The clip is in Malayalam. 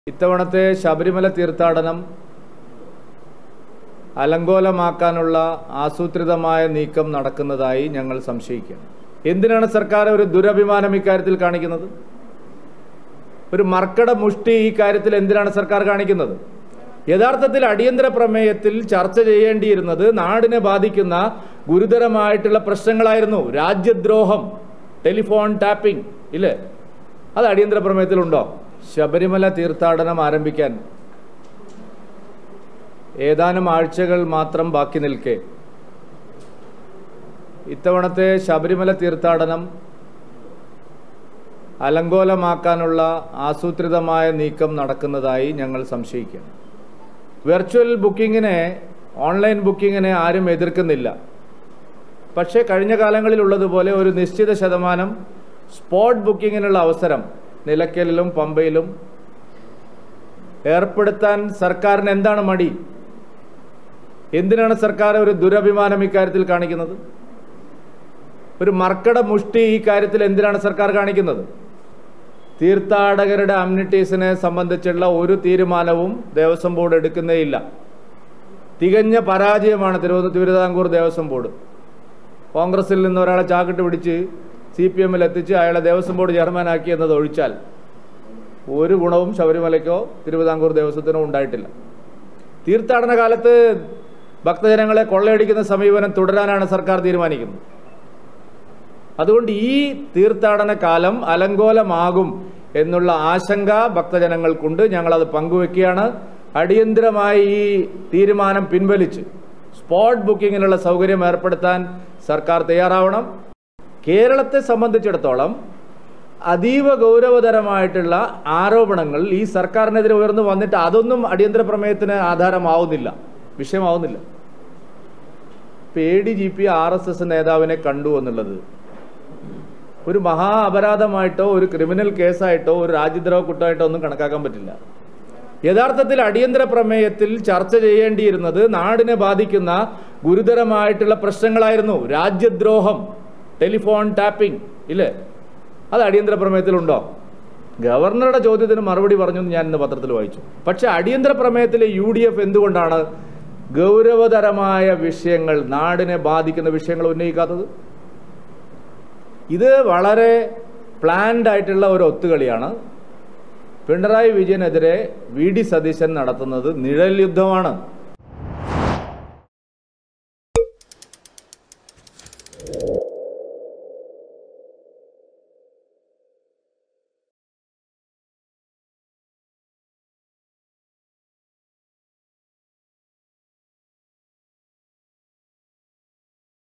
ഇത്തവണത്തെ ശബരിമല തീർത്ഥാടനം അലങ്കോലമാക്കാനുള്ള ആസൂത്രിതമായ നീക്കം നടക്കുന്നതായി ഞങ്ങൾ സംശയിക്കുന്നു. എന്തിനാണ് സർക്കാർ ഒരു ദുരഭിമാനം ഇക്കാര്യത്തിൽ കാണിക്കുന്നത്? ഒരു മർക്കട മുഷ്ടി ഈ കാര്യത്തിൽ എന്തിനാണ് സർക്കാർ കാണിക്കുന്നത്? യഥാർത്ഥത്തിൽ അടിയന്തര പ്രമേയത്തിൽ ചർച്ച ചെയ്യേണ്ടിയിരുന്നത് നാടിനെ ബാധിക്കുന്ന ഗുരുതരമായിട്ടുള്ള പ്രശ്നങ്ങളായിരുന്നു. രാജ്യദ്രോഹം, ടെലിഫോൺ ടാപ്പിംഗ്, ഇല്ലേ? അത് അടിയന്തര പ്രമേയത്തിലുണ്ടോ? ശബരിമല തീർത്ഥാടനം ആരംഭിക്കാൻ ഏതാനും ആഴ്ചകൾ മാത്രം ബാക്കി നിൽക്കെ ഇത്തവണത്തെ ശബരിമല തീർത്ഥാടനം അലങ്കോലമാക്കാനുള്ള ആസൂത്രിതമായ നീക്കം നടക്കുന്നതായി ഞങ്ങൾ സംശയിക്കുന്നു. വെർച്വൽ ബുക്കിങ്ങിനെ, ഓൺലൈൻ ബുക്കിങ്ങിനെ ആരും എതിർക്കുന്നില്ല. പക്ഷേ കഴിഞ്ഞ കാലങ്ങളിലുള്ളതുപോലെ ഒരു നിശ്ചിത ശതമാനം സ്പോട്ട് ബുക്കിങ്ങിനുള്ള അവസരം നിലയ്ക്കലിലും പമ്പയിലും ഏർപ്പെടുത്താൻ സർക്കാരിന് എന്താണ് മടി? എന്തിനാണ് സർക്കാർ ഒരു ദുരഭിമാനം ഇക്കാര്യത്തിൽ കാണിക്കുന്നത്? ഒരു മർക്കട മുഷ്ടി ഈ കാര്യത്തിൽ എന്തിനാണ് സർക്കാർ കാണിക്കുന്നത്? തീർത്ഥാടകരുടെ അമ്യൂണിറ്റീസിനെ സംബന്ധിച്ചുള്ള ഒരു തീരുമാനവും ദേവസ്വം ബോർഡ് എടുക്കുന്നേയില്ല. തികഞ്ഞ പരാജയമാണ് തിരുവിതാംകൂർ ദേവസ്വം ബോർഡ്. കോൺഗ്രസിൽ നിന്ന് ഒരാളെ ചാക്കിട്ട് പിടിച്ച് CPM-ൽ എത്തിച്ച് അയാളെ ദേവസ്വം ബോർഡ് ചെയർമാനാക്കി എന്നത് ഒഴിച്ചാൽ ഒരു ഗുണവും ശബരിമലയ്ക്കോ തിരുവിതാംകൂർ ദേവസ്വത്തിനോ ഉണ്ടായിട്ടില്ല. തീർത്ഥാടന കാലത്ത് ഭക്തജനങ്ങളെ കൊള്ളയടിക്കുന്ന സമീപനം തുടരാനാണ് സർക്കാർ തീരുമാനിക്കുന്നത്. അതുകൊണ്ട് ഈ തീർത്ഥാടന കാലം അലങ്കോലമാകും എന്നുള്ള ആശങ്ക ഭക്തജനങ്ങൾക്കുണ്ട്. ഞങ്ങളത് പങ്കുവെക്കുകയാണ്. അടിയന്തരമായി ഈ തീരുമാനം പിൻവലിച്ച് സ്പോട്ട് ബുക്കിങ്ങിനുള്ള സൗകര്യം ഏർപ്പെടുത്താൻ സർക്കാർ തയ്യാറാവണം. കേരളത്തെ സംബന്ധിച്ചിടത്തോളം അതീവ ഗൗരവതരമായിട്ടുള്ള ആരോപണങ്ങൾ ഈ സർക്കാരിനെതിരെ ഉയർന്നു വന്നിട്ട് അതൊന്നും അടിയന്തര പ്രമേയത്തിന് ആധാരമാവുന്നില്ല, വിഷയമാവുന്നില്ല. ADGP RSS നേതാവിനെ കണ്ടു എന്നുള്ളത് ഒരു മഹാ അപരാധമായിട്ടോ ഒരു ക്രിമിനൽ കേസായിട്ടോ ഒരു രാജ്യദ്രോഹ കുറ്റമായിട്ടോ ഒന്നും കണക്കാക്കാൻ പറ്റില്ല. യഥാർത്ഥത്തിൽ അടിയന്തര പ്രമേയത്തിൽ ചർച്ച ചെയ്യേണ്ടിയിരുന്നത് നാടിനെ ബാധിക്കുന്ന ഗുരുതരമായിട്ടുള്ള പ്രശ്നങ്ങളായിരുന്നു. രാജ്യദ്രോഹം, ടെലിഫോൺ ടാപ്പിംഗ്, ഇല്ലേ? അത് അടിയന്തര പ്രമേയത്തിലുണ്ടോ? ഗവർണറുടെ ചോദ്യത്തിന് മറുപടി പറഞ്ഞു ഞാൻ ഇന്ന് പത്രത്തിൽ വായിച്ചു. പക്ഷെ അടിയന്തര പ്രമേയത്തിലെ UDF എന്തുകൊണ്ടാണ് ഗൗരവതരമായ വിഷയങ്ങൾ, നാടിനെ ബാധിക്കുന്ന വിഷയങ്ങൾ ഉന്നയിക്കാത്തത്? ഇത് വളരെ പ്ലാൻഡ് ആയിട്ടുള്ള ഒരു ഒത്തുകളിയാണ്. പിണറായി വിജയനെതിരെ VD സതീശൻ നടത്തുന്നത് നിഴൽ യുദ്ധമാണ്.